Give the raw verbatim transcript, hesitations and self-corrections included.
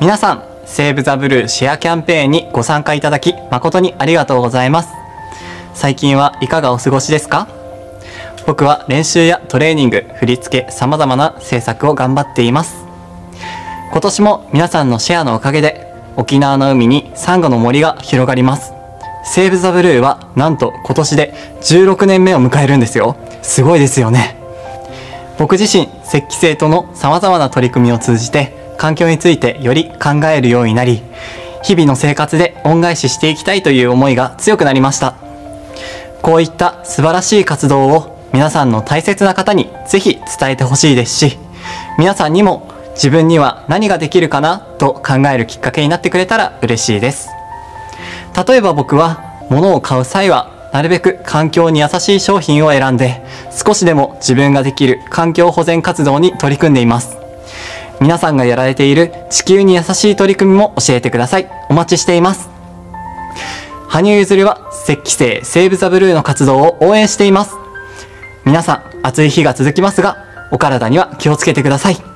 皆さん、セーブ・ザ・ブルーシェアキャンペーンにご参加いただき誠にありがとうございます。最近はいかがお過ごしですか？僕は練習やトレーニング、振り付け、様々な制作を頑張っています。今年も皆さんのシェアのおかげで沖縄の海にサンゴの森が広がります。セーブ・ザ・ブルーはなんと今年でじゅうろくねんめを迎えるんですよ。すごいですよね。僕自身、雪器生との様々な取り組みを通じて環境についてより考えるようになり、日々の生活で恩返ししていきたいという思いが強くなりました。こういった素晴らしい活動を皆さんの大切な方にぜひ伝えてほしいですし、皆さんにも自分には何ができるかなと考えるきっかけになってくれたら嬉しいです。例えば僕は物を買う際はなるべく環境に優しい商品を選んで、少しでも自分ができる環境保全活動に取り組んでいます。皆さんがやられている地球に優しい取り組みも教えてください。お待ちしています。羽生結弦は雪器生セーブ・ザ・ブルーの活動を応援しています。皆さん、暑い日が続きますが、お体には気をつけてください。